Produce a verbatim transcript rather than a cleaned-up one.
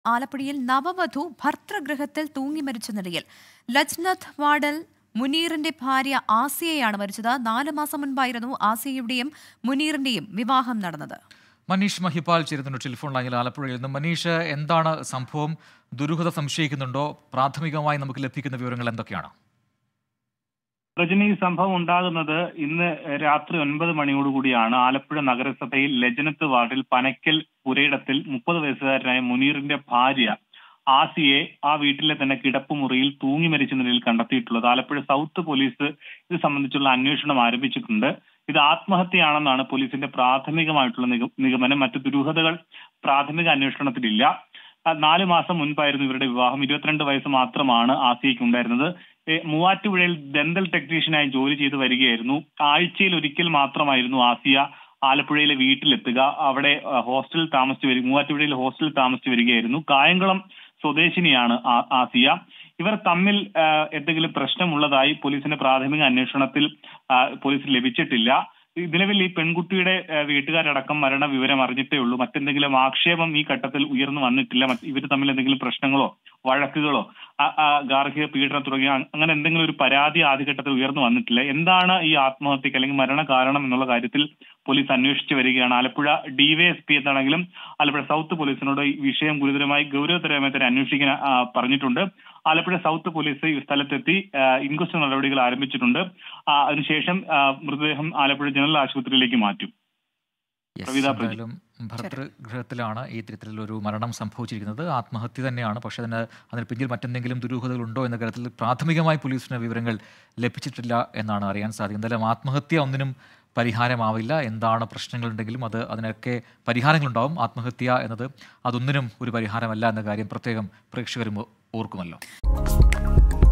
ആലപ്പുഴയിൽ നവവധു ഭർതൃഗൃഹത്തിൽ തൂങ്ങി മരിച്ച നിലയിൽ ലജ്നത്ത് വാർഡിൽ മുനീറിന്റെ ഭാര്യ ആസിയയാണ് മരിച്ചത്. നാല് മാസം മുൻപായിരുന്നു ആസിയയുടെയും മുനീറിന്റെയും വിവാഹം നടന്നത്. മനീഷ് മഹിപാൽ ചേരുന്നുണ്ട് ടെലിഫോൺ ലൈനിൽ ആലപ്പുഴയിൽ നിന്ന്. മനീഷ്, എന്താണ് സംഭവം? ദുരൂഹത സംശയിക്കുന്നുണ്ടോ? പ്രാഥമികമായി നമുക്ക് ലഭിക്കുന്ന വിവരങ്ങൾ എന്തൊക്കെയാണ്? രജനി, ഈ സംഭവം ഉണ്ടാകുന്നത് ഇന്ന് രാത്രി ഒൻപത് മണിയോടുകൂടിയാണ്. ആലപ്പുഴ നഗരസഭയിൽ ലജ്നത്ത് വാർഡിൽ പനക്കൽ പുരയിടത്തിൽ മുപ്പത് വയസ്സുകാരനായ മുനീറിന്റെ ഭാര്യ ആസിയെ ആ വീട്ടിലെ തന്നെ കിടപ്പുമുറിയിൽ തൂങ്ങി മരിച്ച നിലയിൽ കണ്ടെത്തിയിട്ടുള്ളത്. ആലപ്പുഴ സൗത്ത് പോലീസ് ഇത് സംബന്ധിച്ചുള്ള അന്വേഷണം ആരംഭിച്ചിട്ടുണ്ട്. ഇത് ആത്മഹത്യയാണെന്നാണ് പോലീസിന്റെ പ്രാഥമികമായിട്ടുള്ള നിഗമനം. മറ്റു ദുരൂഹതകൾ പ്രാഥമിക അന്വേഷണത്തിലില്ല. നാലു മാസം മുൻപായിരുന്നു ഇവരുടെ വിവാഹം. ഇരുപത്തിരണ്ട് വയസ്സ് മാത്രമാണ് ആസിയയ്ക്ക് ഉണ്ടായിരുന്നത്. മൂവാറ്റുപുഴയിൽ ഡെന്റൽ ടെക്നീഷ്യനായി ജോലി ചെയ്ത് വരികയായിരുന്നു. ആഴ്ചയിൽ ഒരിക്കൽ മാത്രമായിരുന്നു ആസിയ ആലപ്പുഴയിലെ വീട്ടിലെത്തുക. അവിടെ ഹോസ്റ്റലിൽ താമസിച്ചു വരിക മൂവാറ്റുപുഴയിൽ ഹോസ്റ്റലിൽ താമസിച്ചു വരികയായിരുന്നു. കായംകുളം സ്വദേശിനിയാണ് ആസിയ. ഇവർ തമ്മിൽ എന്തെങ്കിലും പ്രശ്നമുള്ളതായി പോലീസിന്റെ പ്രാഥമിക അന്വേഷണത്തിൽ പോലീസിന് ലഭിച്ചിട്ടില്ല. നിലവിൽ ഈ പെൺകുട്ടിയുടെ വീട്ടുകാരടക്കം മരണ വിവരം അറിഞ്ഞിട്ടേ ഉള്ളൂ. മറ്റെന്തെങ്കിലും ആക്ഷേപം ഈ ഘട്ടത്തിൽ ഉയർന്നു വന്നിട്ടില്ല. ഇവർ തമ്മിൽ എന്തെങ്കിലും പ്രശ്നങ്ങളോ വഴക്കുകളോ ഗാർഹിക പീഡനം തുടങ്ങിയ അങ്ങനെ എന്തെങ്കിലും ഒരു പരാതി ആദ്യഘട്ടത്തിൽ ഉയർന്നു വന്നിട്ടില്ല. എന്താണ് ഈ ആത്മഹത്യക്ക് അല്ലെങ്കിൽ മരണ കാരണം എന്നുള്ള കാര്യത്തിൽ പോലീസ് അന്വേഷിച്ചു വരികയാണ്. ആലപ്പുഴ ഡിവൈഎസ്പി എന്നാണെങ്കിലും ആലപ്പുഴ സൗത്ത് പോലീസിനോട് ഈ വിഷയം ഗുരുതരമായി ഗൗരവതരമായി തന്നെ അന്വേഷിക്കാൻ പറഞ്ഞിട്ടുണ്ട്. ആലപ്പുഴ സൗത്ത് പോലീസ് ഈ സ്ഥലത്തെത്തി ഇൻക്വസ്റ്റ് നടപടികൾ ആരംഭിച്ചിട്ടുണ്ട്. അതിനുശേഷം മൃതദേഹം ആലപ്പുഴ ജനറൽ ആശുപത്രിയിലേക്ക് മാറ്റും. ഭർതൃഗൃഹത്തിലാണ് ഈ തരത്തിലൊരു മരണം സംഭവിച്ചിരിക്കുന്നത്. ആത്മഹത്യ തന്നെയാണ്. പക്ഷേ അതിന് അതിന് പിന്നിൽ മറ്റെന്തെങ്കിലും ദുരൂഹതകൾ ഉണ്ടോ എന്ന കാര്യത്തിൽ പ്രാഥമികമായി പോലീസിന് വിവരങ്ങൾ ലഭിച്ചിട്ടില്ല എന്നാണ് അറിയാൻ സാധിക്കുന്നത്. എന്തായാലും ആത്മഹത്യ ഒന്നിനും പരിഹാരമാവില്ല. എന്താണ് പ്രശ്നങ്ങളുണ്ടെങ്കിലും അത് അതിനൊക്കെ പരിഹാരങ്ങളുണ്ടാവും. ആത്മഹത്യ എന്നത് അതൊന്നിനും ഒരു പരിഹാരമല്ല എന്ന കാര്യം പ്രത്യേകം പ്രേക്ഷകരും ഓർക്കുമല്ലോ.